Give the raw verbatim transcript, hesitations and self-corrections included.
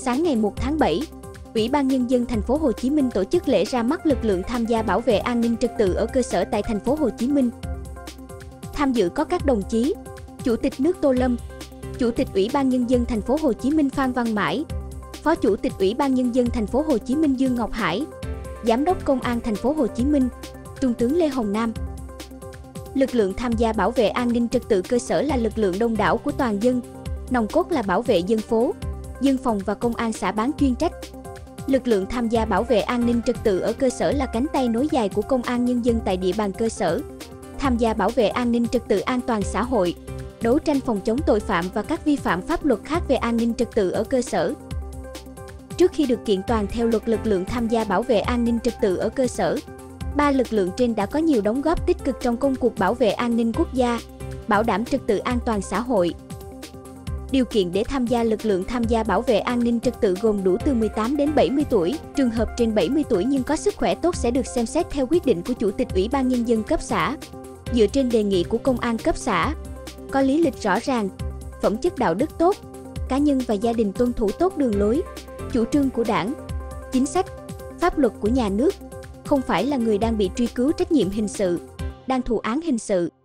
Sáng ngày một tháng bảy, Ủy ban Nhân dân thành phố Hồ Chí Minh tổ chức lễ ra mắt lực lượng tham gia bảo vệ an ninh trật tự ở cơ sở tại thành phố Hồ Chí Minh. Tham dự có các đồng chí: Chủ tịch nước Tô Lâm, Chủ tịch Ủy ban Nhân dân thành phố Hồ Chí Minh Phan Văn Mãi, Phó Chủ tịch Ủy ban Nhân dân thành phố Hồ Chí Minh Dương Ngọc Hải, Giám đốc Công an thành phố Hồ Chí Minh, Trung tướng Lê Hồng Nam. Lực lượng tham gia bảo vệ an ninh trật tự cơ sở là lực lượng đông đảo của toàn dân, nòng cốt là bảo vệ dân phố, dân phòng và công an xã bán chuyên trách. Lực lượng tham gia bảo vệ an ninh trật tự ở cơ sở là cánh tay nối dài của công an nhân dân tại địa bàn cơ sở, tham gia bảo vệ an ninh trật tự an toàn xã hội, đấu tranh phòng chống tội phạm và các vi phạm pháp luật khác về an ninh trật tự ở cơ sở. Trước khi được kiện toàn theo luật lực lượng tham gia bảo vệ an ninh trật tự ở cơ sở, ba lực lượng trên đã có nhiều đóng góp tích cực trong công cuộc bảo vệ an ninh quốc gia, bảo đảm trật tự an toàn xã hội. Điều kiện để tham gia lực lượng tham gia bảo vệ an ninh trật tự gồm đủ từ mười tám đến bảy mươi tuổi. Trường hợp trên bảy mươi tuổi nhưng có sức khỏe tốt sẽ được xem xét theo quyết định của Chủ tịch Ủy ban Nhân dân cấp xã, dựa trên đề nghị của Công an cấp xã. Có lý lịch rõ ràng, phẩm chất đạo đức tốt, cá nhân và gia đình tuân thủ tốt đường lối, chủ trương của Đảng, chính sách, pháp luật của nhà nước, không phải là người đang bị truy cứu trách nhiệm hình sự, đang thụ án hình sự.